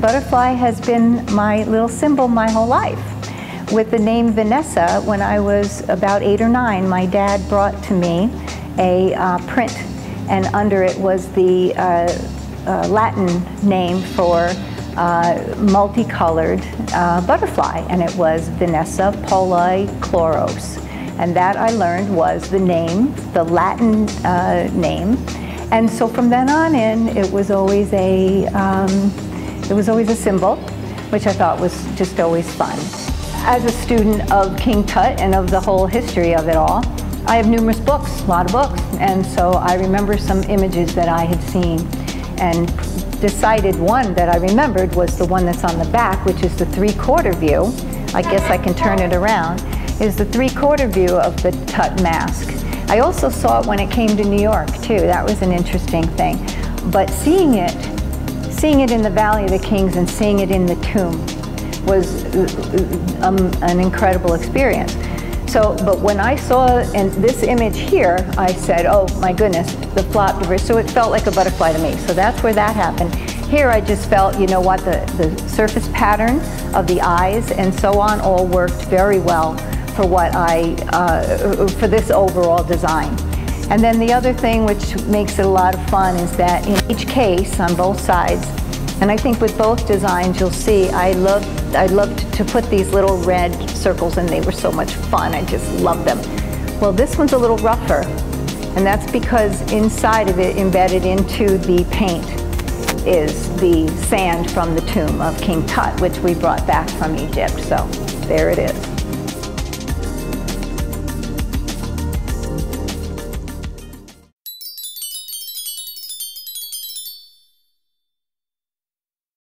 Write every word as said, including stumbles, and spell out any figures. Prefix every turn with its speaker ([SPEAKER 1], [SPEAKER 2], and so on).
[SPEAKER 1] butterfly has been my little symbol my whole life. With the name Vanessa, when I was about eight or nine, my dad brought to me a uh, print, and under it was the uh, uh, Latin name for uh, multicolored uh, butterfly, and it was Vanessa polychloros. And that, I learned, was the name, the Latin uh, name. And so from then on in, it was always a, um, it was always a symbol, which I thought was just always fun. As a student of King Tut and of the whole history of it all, I have numerous books, a lot of books, and so I remember some images that I had seen, and decided one that I remembered was the one that's on the back, which is the three-quarter view. I guess I can turn it around. Is the three-quarter view of the Tut mask. I also saw it when it came to New York too. That was an interesting thing. But seeing it, seeing it in the Valley of the Kings and seeing it in the tomb was um, an incredible experience. So, but when I saw in this image here, I said, oh my goodness, the flop reverse. So it felt like a butterfly to me. So that's where that happened. Here I just felt, you know what, the, the surface pattern of the eyes and so on all worked very well for what I, uh, for this overall design. And then the other thing which makes it a lot of fun is that in each case, on both sides, and I think with both designs you'll see, I loved, I loved to put these little red circles, and they were so much fun. I just loved them. Well, this one's a little rougher, and that's because inside of it, embedded into the paint, is the sand from the tomb of King Tut, which we brought back from Egypt. So there it is.